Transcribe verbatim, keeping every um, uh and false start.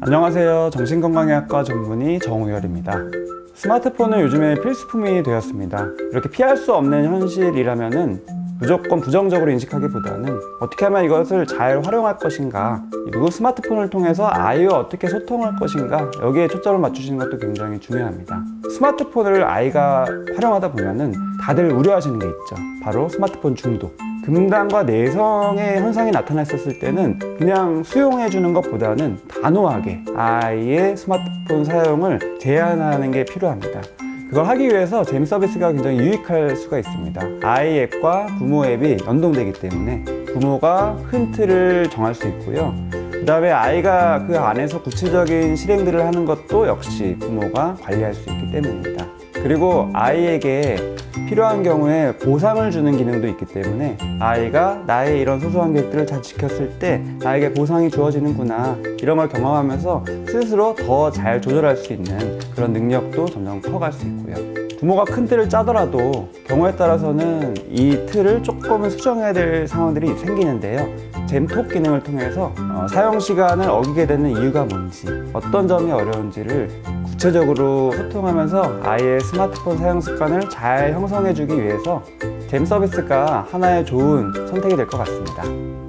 안녕하세요. 정신건강의학과 전문의 정우열입니다. 스마트폰은 요즘에 필수품이 되었습니다. 이렇게 피할 수 없는 현실이라면은 무조건 부정적으로 인식하기보다는 어떻게 하면 이것을 잘 활용할 것인가, 그리고 스마트폰을 통해서 아이와 어떻게 소통할 것인가, 여기에 초점을 맞추시는 것도 굉장히 중요합니다. 스마트폰을 아이가 활용하다 보면은 다들 우려하시는 게 있죠. 바로 스마트폰 중독. 금단과 내성의 현상이 나타났었을 때는 그냥 수용해 주는 것보다는 단호하게 아이의 스마트폰 사용을 제한하는 게 필요합니다. 그걸 하기 위해서 잼 서비스가 굉장히 유익할 수가 있습니다. 아이 앱과 부모 앱이 연동되기 때문에 부모가 큰 틀을 정할 수 있고요. 그 다음에 아이가 그 안에서 구체적인 실행들을 하는 것도 역시 부모가 관리할 수 있기 때문입니다. 그리고 아이에게 필요한 경우에 보상을 주는 기능도 있기 때문에 아이가 나의 이런 소소한 계획들을 잘 지켰을 때 나에게 보상이 주어지는구나, 이런 걸 경험하면서 스스로 더 잘 조절할 수 있는 그런 능력도 점점 커갈 수 있고요. 부모가 큰 틀을 짜더라도 경우에 따라서는 이 틀을 조금은 수정해야 될 상황들이 생기는데요. 잼톡 기능을 통해서 어, 사용 시간을 어기게 되는 이유가 뭔지, 어떤 점이 어려운지를 구체적으로 소통하면서 아이의 스마트폰 사용 습관을 잘 형성해 주기 위해서 잼 서비스가 하나의 좋은 선택이 될 것 같습니다.